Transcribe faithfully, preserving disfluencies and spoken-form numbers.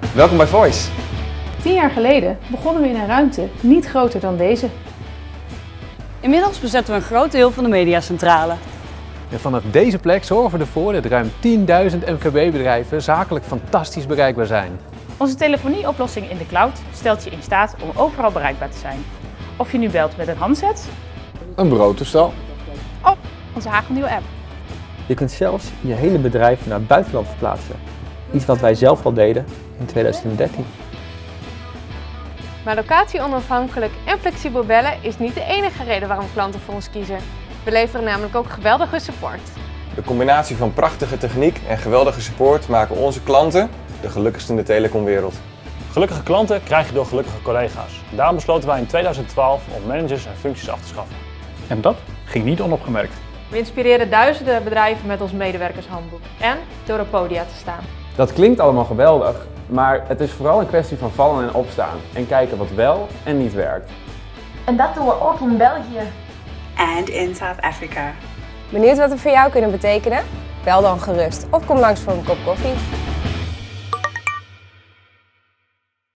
Welkom bij Voice. Tien jaar geleden begonnen we in een ruimte niet groter dan deze. Inmiddels bezetten we een groot deel van de mediacentrale. En vanaf deze plek zorgen we ervoor dat ruim tienduizend M K B-bedrijven zakelijk fantastisch bereikbaar zijn. Onze telefonieoplossing in de cloud stelt je in staat om overal bereikbaar te zijn. Of je nu belt met een handset, Een bureautoestel. of onze hagelnieuwe app. Je kunt zelfs je hele bedrijf naar het buitenland verplaatsen. Iets wat wij zelf al deden in tweeduizend dertien. Maar locatie-onafhankelijk en flexibel bellen is niet de enige reden waarom klanten voor ons kiezen. We leveren namelijk ook geweldige support. De combinatie van prachtige techniek en geweldige support maken onze klanten de gelukkigste in de telecomwereld. Gelukkige klanten krijg je door gelukkige collega's. Daarom besloten wij in tweeduizend twaalf om managers en functies af te schaffen. En dat ging niet onopgemerkt. We inspireren duizenden bedrijven met ons medewerkershandboek en door op podia te staan. Dat klinkt allemaal geweldig, maar het is vooral een kwestie van vallen en opstaan en kijken wat wel en niet werkt. En dat doen we ook in België. En in South Africa. Benieuwd wat we voor jou kunnen betekenen? Bel dan gerust of kom langs voor een kop koffie.